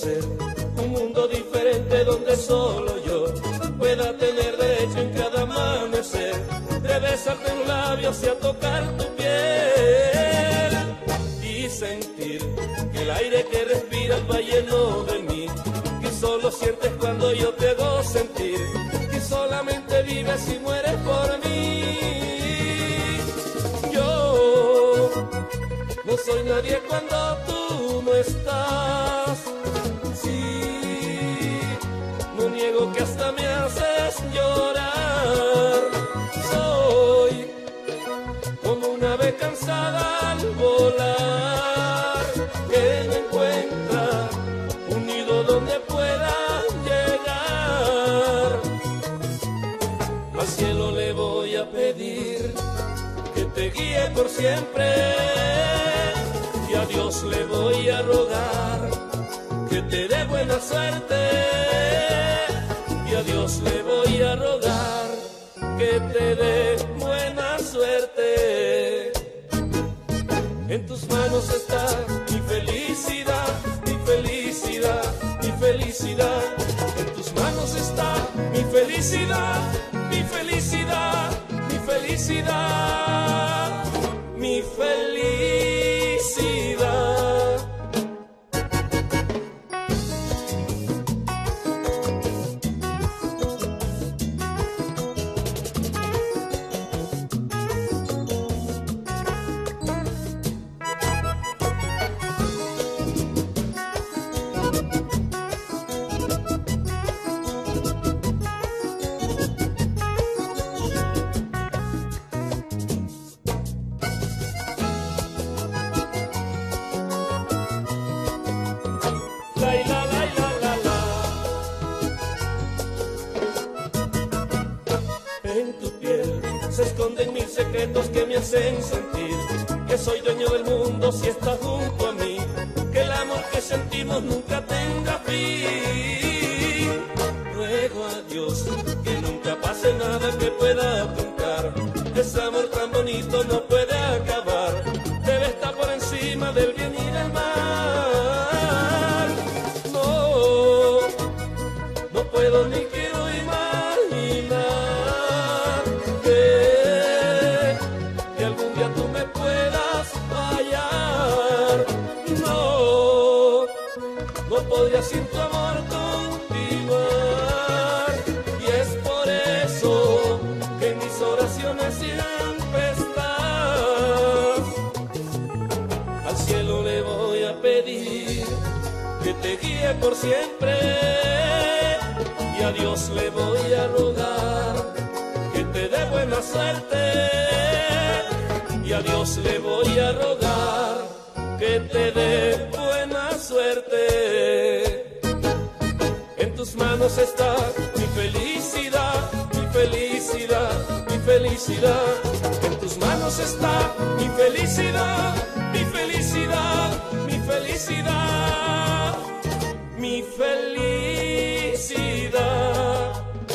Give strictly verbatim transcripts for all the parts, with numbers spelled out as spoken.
ser un mundo diferente donde solo yo pueda tener derecho en cada amanecer de besarte en los labios y a tocar tu piel y sentir que el aire que respiras va lleno de mí, que solo sientes cuando yo te hago sentir, que solamente vives y mueres por mí. Yo no soy nadie cuando tú no estás, sí, no niego que hasta me haces llorar. Soy como una ave cansada al volar, que no encuentra un nido donde pueda llegar. Al cielo le voy a pedir que te guíe por siempre, y a Dios le voy a rogar que te dé buena suerte, y a Dios le voy a rogar que te dé buena suerte. En tus manos está mi felicidad, mi felicidad, mi felicidad. En tus manos está mi felicidad, mi felicidad, mi felicidad, mi felicidad. Se esconden mil secretos que me hacen sentir que soy dueño del mundo si estás junto a mí, que el amor que sentimos nunca tenga fin. Ruego a Dios que nunca pase nada que pueda truncar, ese amor tan bonito no puede acabar, debe estar por encima del bien y del mal. No, no puedo ni quiero imaginar podría sin tu amor continuar, y es por eso que en mis oraciones siempre estás. Al cielo le voy a pedir que te guíe por siempre, y a Dios le voy a rogar que te dé buena suerte, y a Dios le voy a rogar que te dé buena suerte. En tus manos está mi felicidad, mi felicidad, mi felicidad. En tus manos está mi felicidad, mi felicidad, mi felicidad, mi felicidad.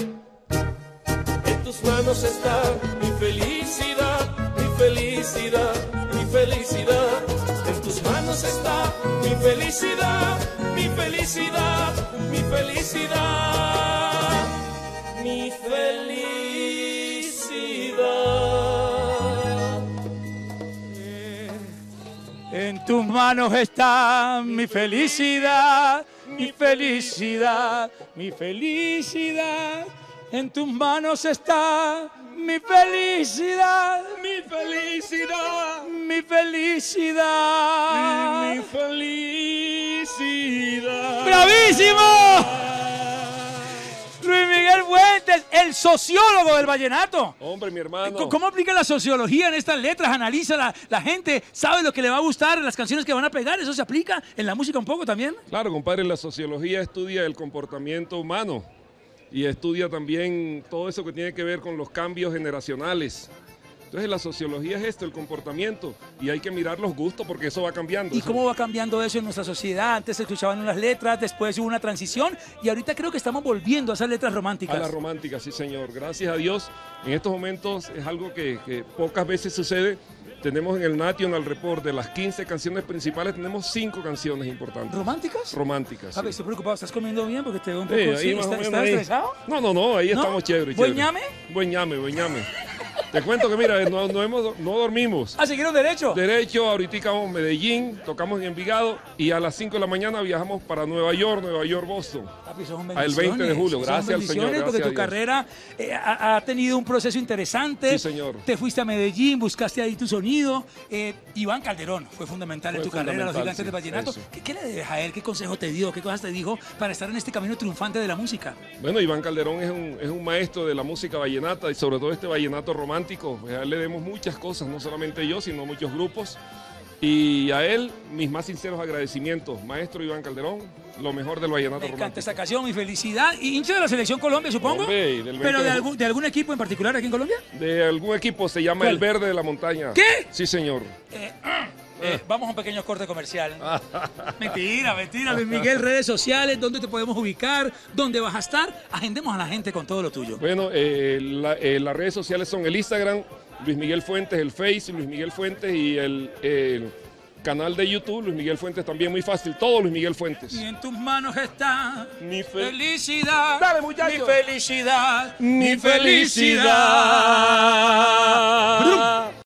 En tus manos está mi felicidad, mi felicidad, mi felicidad. En tus manos está mi felicidad, mi felicidad, mi felicidad, mi felicidad. En tus manos está mi felicidad, mi felicidad, mi felicidad. En tus manos está mi felicidad, mi felicidad, mi felicidad, mi felicidad. ¡Bravísimo! Luis Miguel Fuentes, el sociólogo del vallenato. Hombre, mi hermano. ¿Cómo aplica la sociología en estas letras? Analiza la, la gente, sabe lo que le va a gustar, las canciones que van a pegar. ¿Eso se aplica en la música un poco también? Claro, compadre, la sociología estudia el comportamiento humano y estudia también todo eso que tiene que ver con los cambios generacionales. Entonces la sociología es esto, el comportamiento, y hay que mirar los gustos porque eso va cambiando. ¿Y eso. cómo va cambiando eso en nuestra sociedad? Antes se escuchaban unas letras, después hubo una transición y ahorita creo que estamos volviendo a esas letras románticas. A las románticas, sí señor. Gracias a Dios, en estos momentos es algo que, que pocas veces sucede, Tenemos en el National Report de las quince canciones principales, tenemos cinco canciones importantes. ¿Románticas? Románticas. A ver, sí. estoy preocupado. ¿Estás comiendo bien? Porque te veo un poco... Sí, ahí sí, más o ¿Estás, menos ¿estás ahí. estresado? No, no, no, ahí ¿No? estamos chévere. ¿Buen chévere. ñame? Buen ñame, buen ñame. Te cuento que mira, no, no, hemos, no dormimos. ¿Ah, siguieron derecho? Derecho, ahorita vamos a Medellín, tocamos en Envigado y a las cinco de la mañana viajamos para Nueva York, Nueva York, Boston. Papi, son Al veinte de julio, bendiciones, gracias son al Señor, bendiciones, porque gracias a tu Dios. carrera eh, ha, ha tenido un proceso interesante. Sí, señor. Te fuiste a Medellín, buscaste ahí tu sonido. Eh, Iván Calderón fue fundamental en Fue tu carrera, los fundamental, gigantes sí, de vallenato. eso. ¿Qué, ¿Qué le debes a él? ¿Qué consejos te dio? ¿Qué cosas te dijo para estar en este camino triunfante de la música? Bueno, Iván Calderón es un, es un maestro de la música vallenata y sobre todo este vallenato romántico. Pues a él le debemos muchas cosas, no solamente yo, sino muchos grupos. Y a él, mis más sinceros agradecimientos. Maestro Iván Calderón, lo mejor del vallenato Me encanta romántico. esta canción, mi felicidad. Y hincha de la Selección Colombia, supongo. Hombre, y del ¿Pero veinte de de algún, de algún equipo en particular aquí en Colombia? De algún equipo, se llama ¿Cuál? El Verde de la Montaña. ¿Qué? Sí, señor. Eh, eh, vamos a un pequeño corte comercial. Mentira, mentira. Luis Miguel, redes sociales, ¿dónde te podemos ubicar? ¿Dónde vas a estar? Agendemos a la gente con todo lo tuyo. Bueno, eh, la- eh, las redes sociales son el Instagram, Luis Miguel Fuentes, el Face, Luis Miguel Fuentes y el, el canal de YouTube, Luis Miguel Fuentes también, muy fácil, todo Luis Miguel Fuentes. Y en tus manos está Mi fe- felicidad. Dale, muchacho. Mi felicidad. Mi felicidad.